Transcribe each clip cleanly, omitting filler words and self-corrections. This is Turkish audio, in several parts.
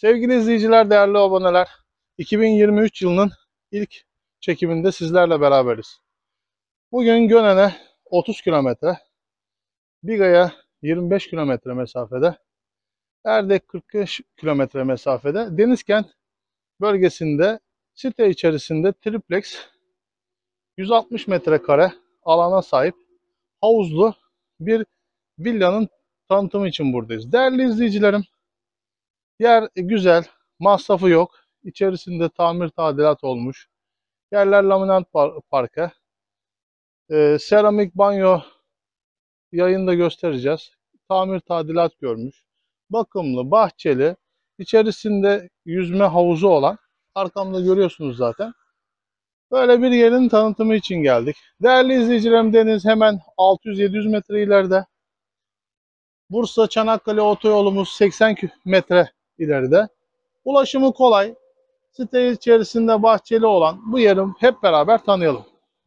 Sevgili izleyiciler, değerli aboneler, 2023 yılının ilk çekiminde sizlerle beraberiz. Bugün Gönen'e 30 kilometre, Biga'ya 25 kilometre mesafede, Erdek 40 kilometre mesafede, Denizkent bölgesinde site içerisinde triplex 160 metrekare alana sahip havuzlu bir villanın tanıtımı için buradayız. Değerli izleyicilerim, yer güzel, masrafı yok. İçerisinde tamir tadilat olmuş. Yerler laminat parke. Seramik banyo yayında göstereceğiz. Tamir tadilat görmüş. Bakımlı, bahçeli. İçerisinde yüzme havuzu olan. Arkamda görüyorsunuz zaten. Böyle bir yerin tanıtımı için geldik. Değerli izleyicilerim, deniz hemen 600-700 metre ileride. Bursa Çanakkale otoyolumuz 80 metre ileride. Ulaşımı kolay. Site içerisinde bahçeli olan bu yeri hep beraber tanıyalım.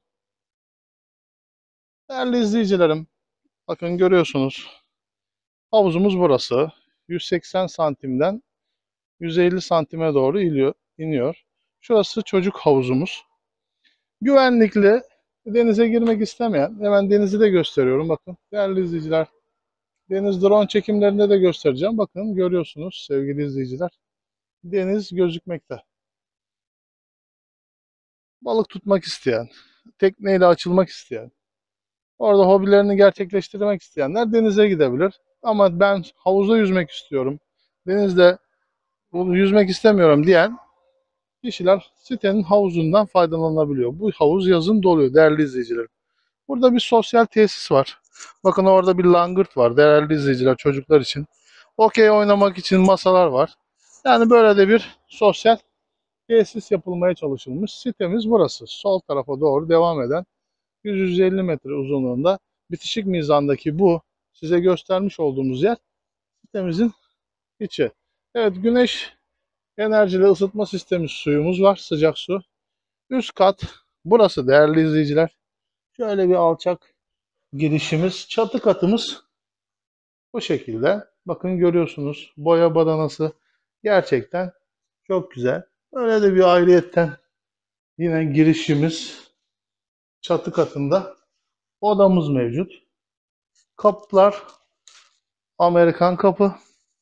Değerli izleyicilerim, bakın görüyorsunuz. Havuzumuz burası. 180 santimden 150 santime doğru iniyor. Şurası çocuk havuzumuz. Güvenlikli, denize girmek istemeyen, hemen denizi de gösteriyorum. Bakın değerli izleyiciler, deniz drone çekimlerinde de göstereceğim. Bakın görüyorsunuz sevgili izleyiciler. Deniz gözükmekte. Balık tutmak isteyen, tekneyle açılmak isteyen, orada hobilerini gerçekleştirmek isteyenler denize gidebilir. Ama ben havuzda yüzmek istiyorum, denizde yüzmek istemiyorum diyen kişiler sitenin havuzundan faydalanabiliyor. Bu havuz yazın doluyor değerli izleyiciler. Burada bir sosyal tesis var. Bakın orada bir langırt var değerli izleyiciler, çocuklar için. Okey oynamak için masalar var. Yani böyle de bir sosyal tesis yapılmaya çalışılmış. Sitemiz burası. Sol tarafa doğru devam eden 100-150 metre uzunluğunda bitişik mizandaki bu size göstermiş olduğumuz yer sitemizin içi. Evet, güneş enerjili ısıtma sistemi suyumuz var. Sıcak su. Üst kat burası değerli izleyiciler. Şöyle bir alçak girişimiz. Çatı katımız bu şekilde. Bakın görüyorsunuz. Boya badanası gerçekten çok güzel. Öyle de bir ayrıyetten yine girişimiz, çatı katında odamız mevcut. Kapılar Amerikan kapı.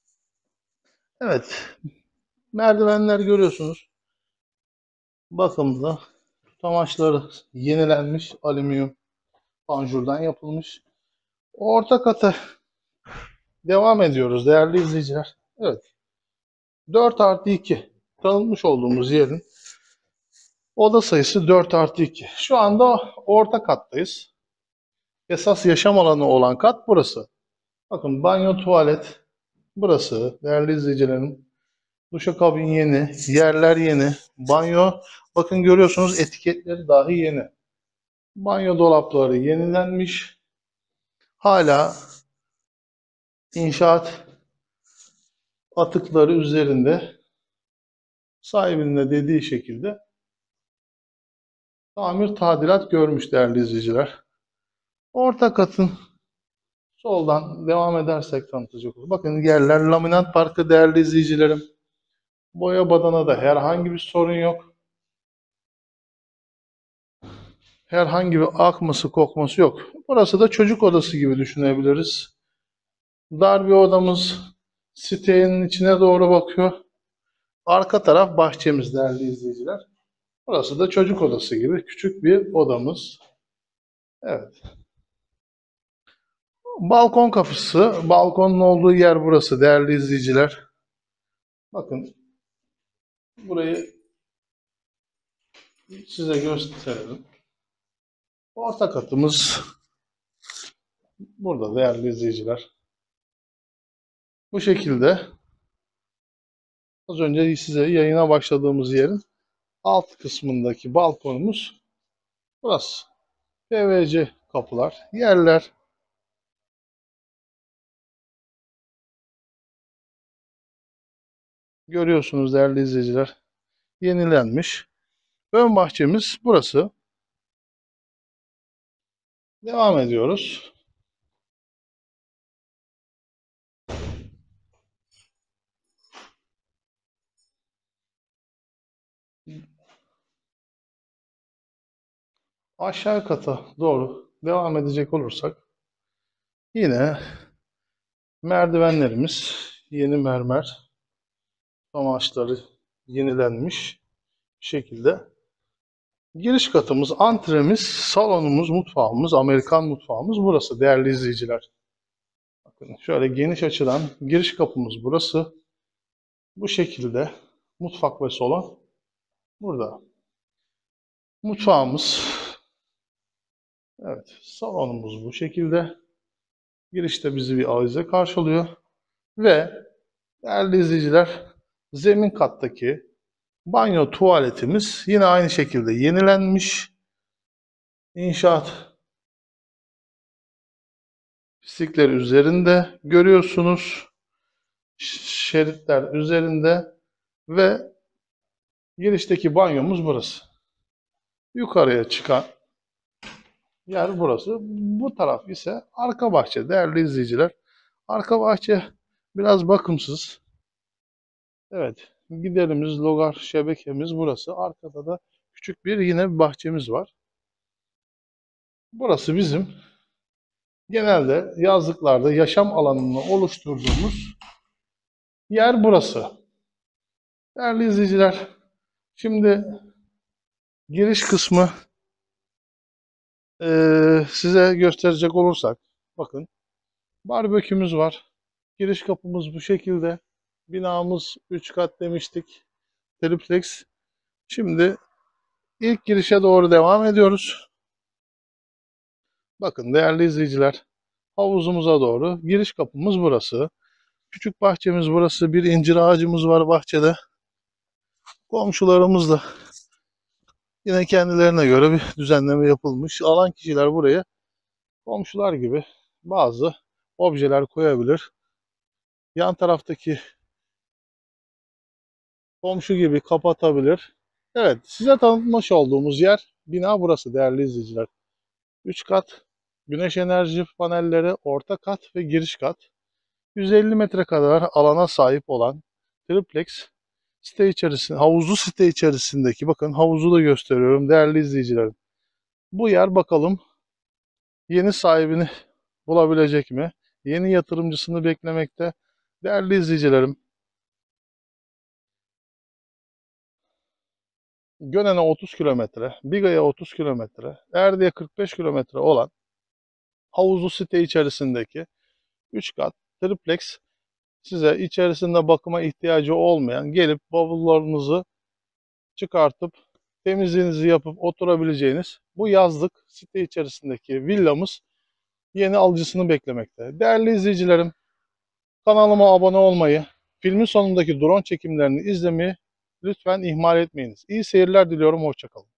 Evet. Merdivenler görüyorsunuz. Bakımlı. Tutamaçları yenilenmiş. Alüminyum panjurdan yapılmış. Orta kata devam ediyoruz değerli izleyiciler. Evet. 4+2 tanıtmış olduğumuz yerin oda sayısı 4+2. Şu anda orta kattayız. Esas yaşam alanı olan kat burası. Bakın banyo, tuvalet burası değerli izleyicilerim. Duşakabin yeni, yerler yeni. Banyo, bakın görüyorsunuz etiketleri dahi yeni. Banyo dolapları yenilenmiş. Hala inşaat atıkları üzerinde sahibinin de dediği şekilde tamir tadilat görmüş değerli izleyiciler. Orta katın soldan devam edersek tanıtacak olur. Bakın yerler laminat parkı değerli izleyicilerim. Boya badana da herhangi bir sorun yok. Herhangi bir akması kokması yok. Burası da çocuk odası gibi düşünebiliriz. Dar bir odamız sitenin içine doğru bakıyor. Arka taraf bahçemiz değerli izleyiciler. Burası da çocuk odası gibi küçük bir odamız. Evet. Balkon kapısı. Balkonun olduğu yer burası değerli izleyiciler. Bakın burayı size gösterelim. Orta katımız burada değerli izleyiciler. Bu şekilde az önce size yayına başladığımız yerin alt kısmındaki balkonumuz burası. PVC kapılar, yerler görüyorsunuz değerli izleyiciler. Yenilenmiş. Ön bahçemiz burası. Devam ediyoruz. Aşağı kata doğru devam edecek olursak yine merdivenlerimiz yeni mermer amaçları yenilenmiş şekilde. Giriş katımız, antremiz, salonumuz, mutfağımız, Amerikan mutfağımız burası değerli izleyiciler. Bakın şöyle geniş açıdan giriş kapımız burası. Bu şekilde mutfak ve salon burada. Mutfağımız, evet, salonumuz bu şekilde. Girişte bizi bir avize karşılıyor. Ve değerli izleyiciler, zemin kattaki banyo tuvaletimiz yine aynı şekilde yenilenmiş. İnşaat pislikleri üzerinde görüyorsunuz. Şeritler üzerinde ve girişteki banyomuz burası. Yukarıya çıkan yer burası. Bu taraf ise arka bahçe değerli izleyiciler. Arka bahçe biraz bakımsız. Evet, giderimiz, logar şebekemiz burası. Arkada da küçük bir yine bir bahçemiz var. Burası bizim genelde yazlıklarda yaşam alanını oluşturduğumuz yer burası. Değerli izleyiciler, şimdi giriş kısmı size gösterecek olursak, bakın barbekümüz var. Giriş kapımız bu şekilde. Binamız 3 kat demiştik. Triplex. Şimdi ilk girişe doğru devam ediyoruz. Bakın değerli izleyiciler, havuzumuza doğru giriş kapımız burası. Küçük bahçemiz burası. Bir incir ağacımız var bahçede. Komşularımızla yine kendilerine göre bir düzenleme yapılmış. Alan kişiler buraya komşular gibi bazı objeler koyabilir. Yan taraftaki komşu gibi kapatabilir. Evet, size tanıtmış olduğumuz yer bina burası değerli izleyiciler. 3 kat güneş enerji panelleri, orta kat ve giriş kat. 150 metre kadar alana sahip olan triplex site içerisinde, havuzlu site içerisindeki, bakın havuzu da gösteriyorum değerli izleyicilerim. Bu yer bakalım yeni sahibini bulabilecek mi? Yeni yatırımcısını beklemekte. Değerli izleyicilerim, Gönen'e 30 kilometre, Biga'ya 30 kilometre, Erdi'ye 45 kilometre olan havuzlu site içerisindeki 3 kat triplex size içerisinde bakıma ihtiyacı olmayan, gelip bavullarınızı çıkartıp temizliğinizi yapıp oturabileceğiniz bu yazlık site içerisindeki villamız yeni alıcısını beklemekte. Değerli izleyicilerim, kanalıma abone olmayı, filmin sonundaki drone çekimlerini izlemeyi lütfen ihmal etmeyiniz. İyi seyirler diliyorum, hoşça kalın.